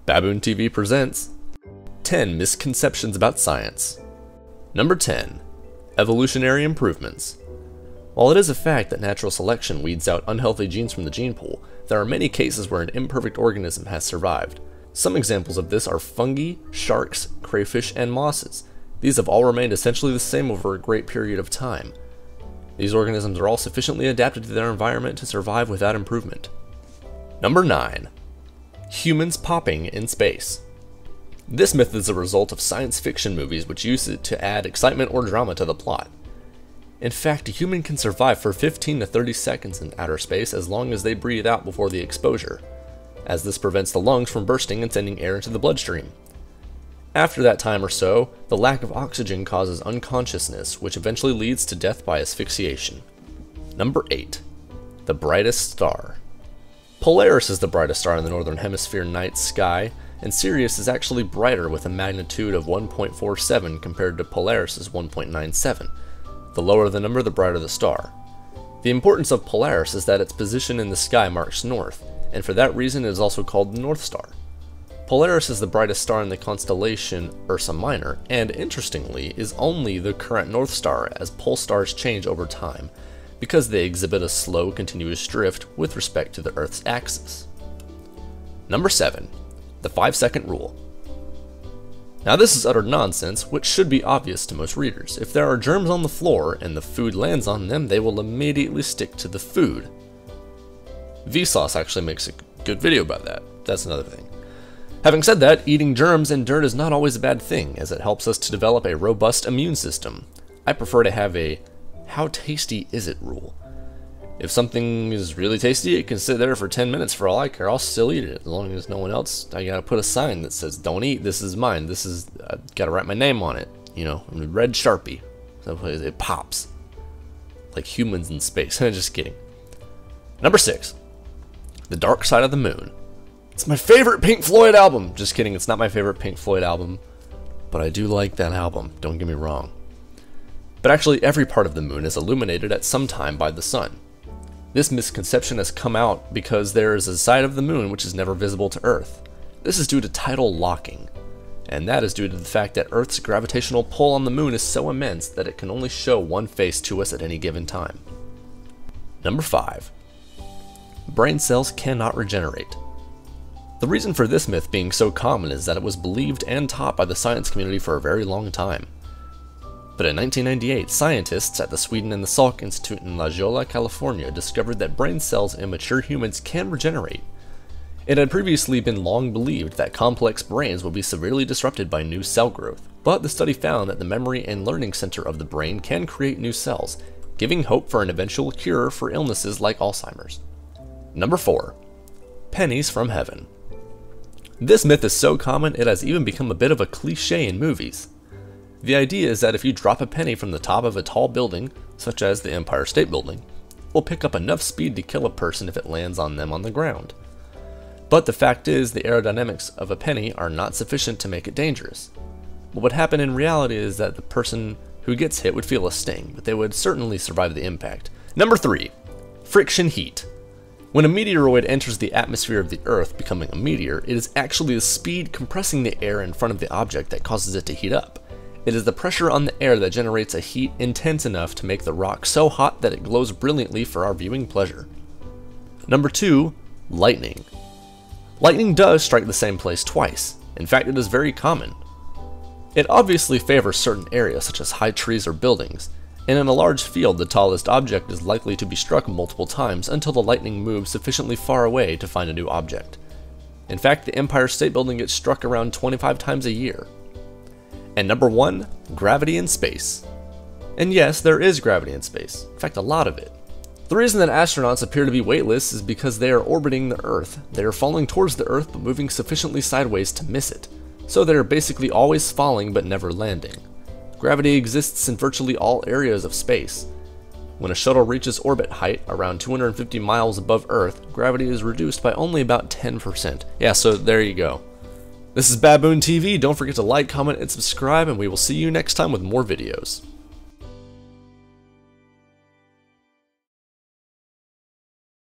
Baboon TV presents 10 Misconceptions about Science. Number 10. Evolutionary improvements. While it is a fact that natural selection weeds out unhealthy genes from the gene pool, there are many cases where an imperfect organism has survived. Some examples of this are fungi, sharks, crayfish, and mosses. These have all remained essentially the same over a great period of time. These organisms are all sufficiently adapted to their environment to survive without improvement. Number 9. Humans popping in space. This myth is a result of science fiction movies which use it to add excitement or drama to the plot. In fact, a human can survive for 15 to 30 seconds in outer space as long as they breathe out before the exposure, as this prevents the lungs from bursting and sending air into the bloodstream. After that time or so, the lack of oxygen causes unconsciousness, which eventually leads to death by asphyxiation. Number 8. The brightest star. Polaris is the brightest star in the northern hemisphere night sky, and Sirius is actually brighter with a magnitude of 1.47 compared to Polaris's 1.97. The lower the number, the brighter the star. The importance of Polaris is that its position in the sky marks north, and for that reason it is also called the North Star. Polaris is the brightest star in the constellation Ursa Minor, and interestingly, is only the current North Star, as pole stars change over time, because they exhibit a slow, continuous drift with respect to the Earth's axis. Number 7. The 5-second rule. Now this is utter nonsense, which should be obvious to most readers. If there are germs on the floor and the food lands on them, they will immediately stick to the food. Vsauce actually makes a good video about that. That's another thing. Having said that, eating germs and dirt is not always a bad thing, as it helps us to develop a robust immune system. I prefer to have a "how tasty is it" rule. If something is really tasty, it can sit there for 10 minutes for all I care. I'll still eat it as long as no one else. I gotta put a sign that says "don't eat, this is mine." This is, gotta write my name on it, you know, in red Sharpie, so it pops like humans in space. Just kidding. Number 6. The Dark Side of the Moon. It's my favorite Pink Floyd album. Just kidding, it's not my favorite Pink Floyd album, but I do like that album, don't get me wrong. But actually every part of the moon is illuminated at some time by the sun. This misconception has come out because there is a side of the moon which is never visible to Earth. This is due to tidal locking, and that is due to the fact that Earth's gravitational pull on the moon is so immense that it can only show one face to us at any given time. Number 5. Brain cells cannot regenerate. The reason for this myth being so common is that it was believed and taught by the science community for a very long time. But in 1998, scientists at the Sweden and the Salk Institute in La Jolla, California discovered that brain cells in mature humans can regenerate. It had previously been long believed that complex brains would be severely disrupted by new cell growth, but the study found that the memory and learning center of the brain can create new cells, giving hope for an eventual cure for illnesses like Alzheimer's. Number 4. Pennies from heaven. This myth is so common it has even become a bit of a cliche in movies. The idea is that if you drop a penny from the top of a tall building, such as the Empire State Building, it will pick up enough speed to kill a person if it lands on them on the ground. But the fact is, the aerodynamics of a penny are not sufficient to make it dangerous. What would happen in reality is that the person who gets hit would feel a sting, but they would certainly survive the impact. Number 3. Friction heat. When a meteoroid enters the atmosphere of the Earth, becoming a meteor, it is actually the speed compressing the air in front of the object that causes it to heat up. It is the pressure on the air that generates a heat intense enough to make the rock so hot that it glows brilliantly for our viewing pleasure. Number 2. Lightning. Lightning does strike the same place twice. In fact, it is very common. It obviously favors certain areas such as high trees or buildings, and in a large field the tallest object is likely to be struck multiple times until the lightning moves sufficiently far away to find a new object. In fact, the Empire State Building gets struck around 25 times a year. And number 1, gravity in space. And yes, there is gravity in space. In fact, a lot of it. The reason that astronauts appear to be weightless is because they are orbiting the Earth. They are falling towards the Earth but moving sufficiently sideways to miss it. So they are basically always falling but never landing. Gravity exists in virtually all areas of space. When a shuttle reaches orbit height around 250 miles above Earth, gravity is reduced by only about 10%. Yeah, so there you go. This is Baboon TV. Don't forget to like, comment, and subscribe, and we will see you next time with more videos.